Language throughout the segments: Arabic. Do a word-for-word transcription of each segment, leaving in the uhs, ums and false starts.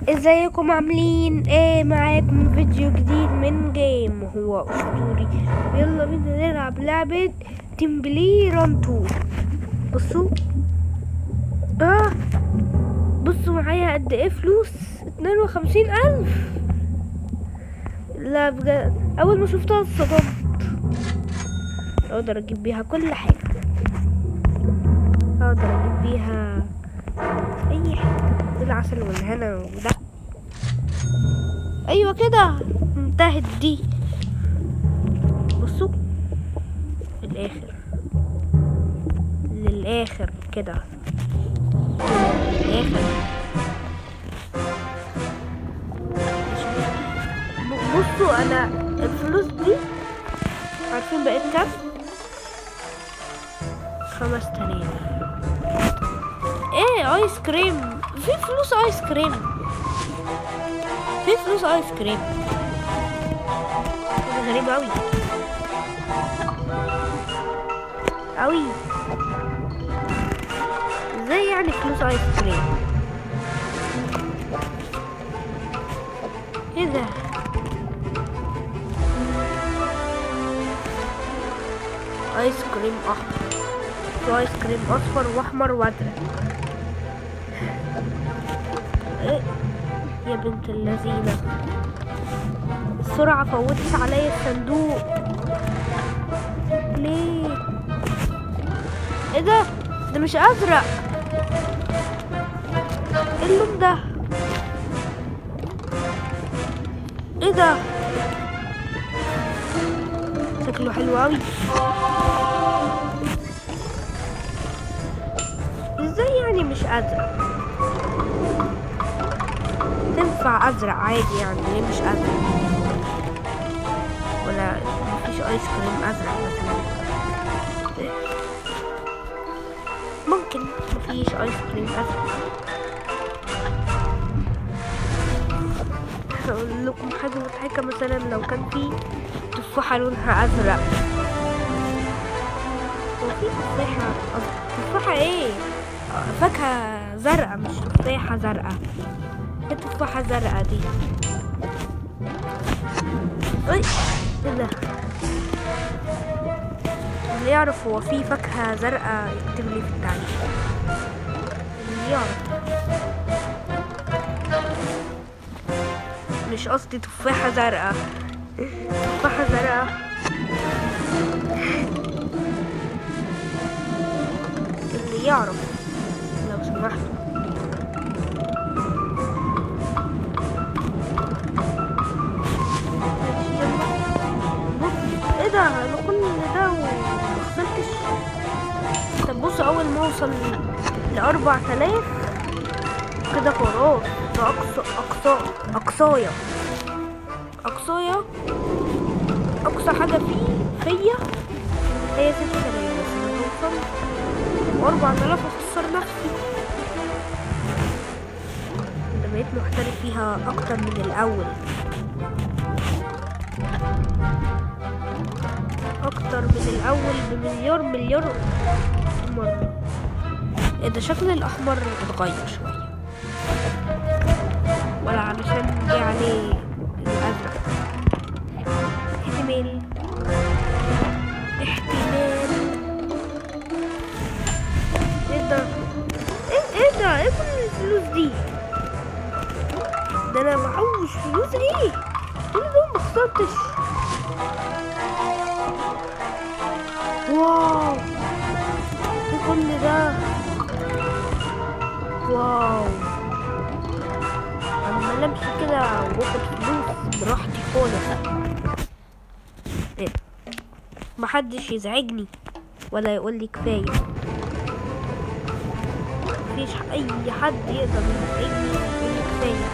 ازيكم عاملين ايه؟ معاكم فيديو جديد من جيم هو اسطوري. يلا بينا نلعب لعبة تمبلي ران تو. بصوا اه بصوا معايا قد ايه فلوس، اتنين وخمسين الف. لا بجد اول ما شفتها اتصدمت. اقدر اجيب بيها كل حاجة، اقدر اجيب بيها اي حاجة. العسل والهنا وده. ايوه كده انتهت دي. بصوا للاخر للاخر كده للاخر. بصوا انا الفلوس دي عارفين بقيت كام؟ خمس تلاف. ايه ايس كريم؟ في فلوس ايس كريم، في فلوس ايس كريم. ده غريب اوي اوي. ازاي يعني فلوس ايس كريم؟ ايه ده؟ ايس كريم احمر وايس كريم اصفر واحمر وازرق. إيه؟ يا بنت اللذينة، السرعة فوتت عليا الصندوق ليه؟ ايه ده؟ ده مش ازرق، ايه اللون ده؟ ايه ده؟ شكله حلو اوي. ازاي يعني مش ازرق؟ تنفع ازرق عادي يعني، ليه مش ازرق؟ ولا مفيش ايس كريم ازرق مثلا؟ ممكن مفيش ايس كريم ازرق. هقول لكم حاجه مضحكه، مثلا لو كان في تفاحه لونها ازرق. هو في تفاحه تفاحه ايه؟ فاكهه زرقاء مش تفاحه زرقاء. ايه التفاحه الزرقاء دي؟ ايه ده؟ اللي يعرف هو في فاكهه زرقاء يكتب لي في التعليق. اللي يعرف. مش قصدي تفاحه زرقاء، تفاحه زرقاء. اللي يعرف لو سمحتوا. ايه ده؟ انا كل ده ومخسرتش. طب بصوا، اول ما اوصل لاربع تلاف كده خلاص. ده اقصى اقصى اقصايا اقصايا اقصى حاجه فيه فيا هي ست تلاف. بس لما اوصل واربع تلاف اخسر نفسي. ده بقيت محترف فيها اكتر من الاول، اكتر من الاول بمليار مليار مرة. ايه ده؟ شكل الاحمر اتغير شوية، ولا علشان جه عليه الازرق؟ احتمال احتمال ايه ده؟ ايه ايه ده؟ ايه كل الفلوس دي؟ ده انا محوش فلوس ايه؟ كل ده مخسرتش. واو، ايه كل ده؟ واو، عمال امشي كده واخد فلوس براحتي خالص. ايه؟ محدش يزعجني ولا يقول لي كفايه. مفيش اي حد يقدر يزعجني ويقول لي كفايه.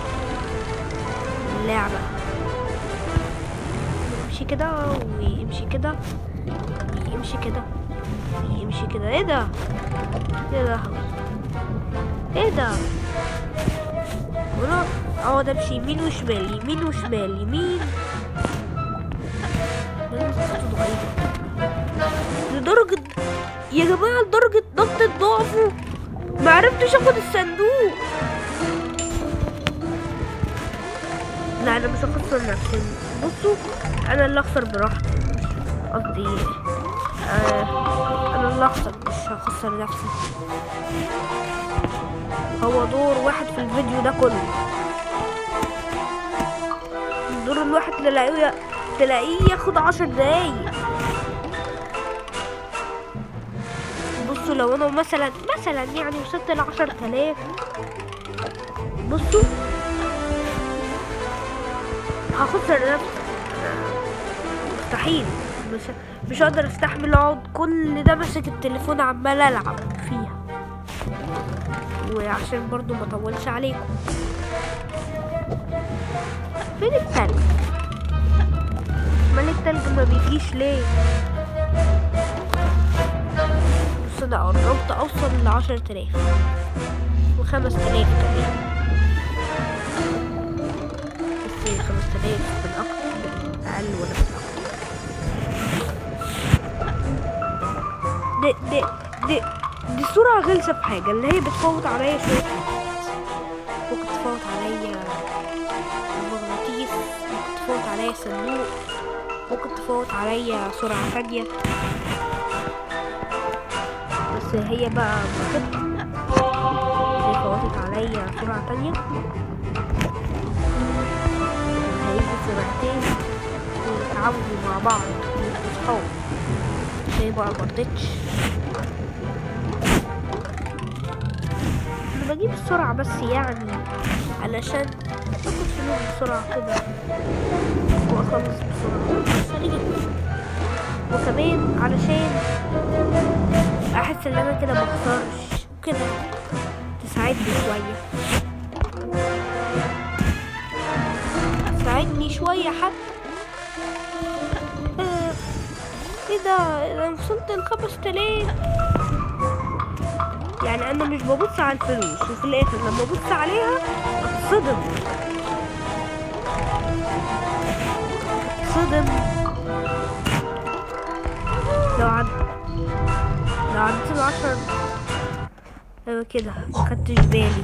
اللعبه يمشي كده ويمشي كده يمشي كده يمشي كده. ايه ده؟ ايه ده؟ ايه ده؟ وانا اقعد امشي يمين وشمال يمين وشمال يمين. لدرجة يا جماعة، لدرجة نقطة ضعفه معرفتش اخد الصندوق. لا انا مش هخسر نفسي. بصوا انا اللي اخسر براحتي، قصدي آه انا اللي اخسر مش هخسر نفسي. هو دور واحد في الفيديو ده كله، الدور الواحد تلاقيه تلاقيه ياخد عشر دقايق. بصوا لو انا مثلا مثلا يعني وصلت لعشر تلاف، بصوا هخسر نفسي، مستحيل. مش مش هقدر استحمل اقعد كل ده ماسك التليفون عمال العب فيها. وعشان برضو ما اطولش عليكم، فين التلج؟ مال التلج ما بيجيش ليه؟ بص انا قربت اوصل لعشر تلاف وخمس تلاف كمان، بس خمس تلاف بالاكتر اقل ولا بالاكتر. دي دي دي دي السرعة غلسة في حاجة، اللي هي بتفوت عليا شوية حاجات. ممكن تفوت عليا المغناطيس، ممكن تفوت عليا صندوق، ممكن تفوت عليا سرعة تانية. بس هي بقى مخطط هي فوتت عليا سرعة تانية، هيجي سرعتين ويتعاونوا مع بعض يبقوا صحاب. هي بقى مرضتش، انا بجيب السرعة بس يعني علشان اخد فلوس بسرعة كده واخلص بسرعة، وكمان علشان احس ان انا كده مخسرش كده، تساعدني شوية تساعدني شوية حتى. آه. ايه ده انا وصلت لخمس تلاف، يعني انا مش ببص على الفلوس، وفي الاخر لما ابص عليها اتصدم اتصدم لو عد لو عدت العشر. ايوه كده مخدتش بالي.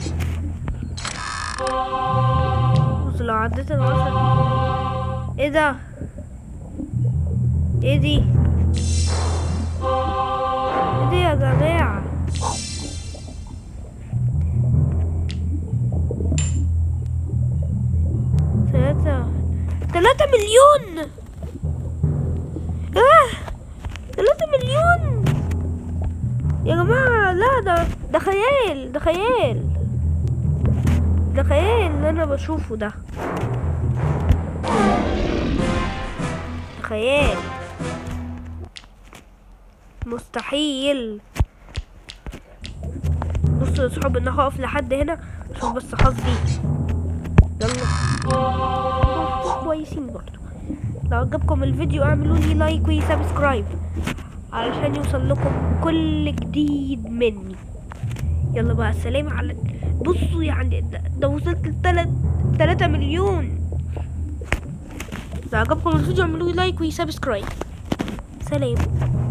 بص لو عدت العشر، ايه ده ايه دي ايه دي يا جماعة؟ ثلاثة ثلاثة مليون. اه ثلاثة مليون يا جماعة. لا ده ده خيال، ده خيال، ده خيال اللي انا بشوفه ده، ده خيال مستحيل. بصوا يا صحاب انا هقف لحد هنا عشان بس حظي. يلا كويسين برضو. لو عجبكم الفيديو اعملوا لي لايك وسبسكرايب علشان يوصل لكم كل جديد مني. يلا بقى السلام على. بصوا يعني ده, ده وصلت لتلات تلاتة مليون. لو عجبكم الفيديو اعملوا لي لايك وسبسكرايب. سلام.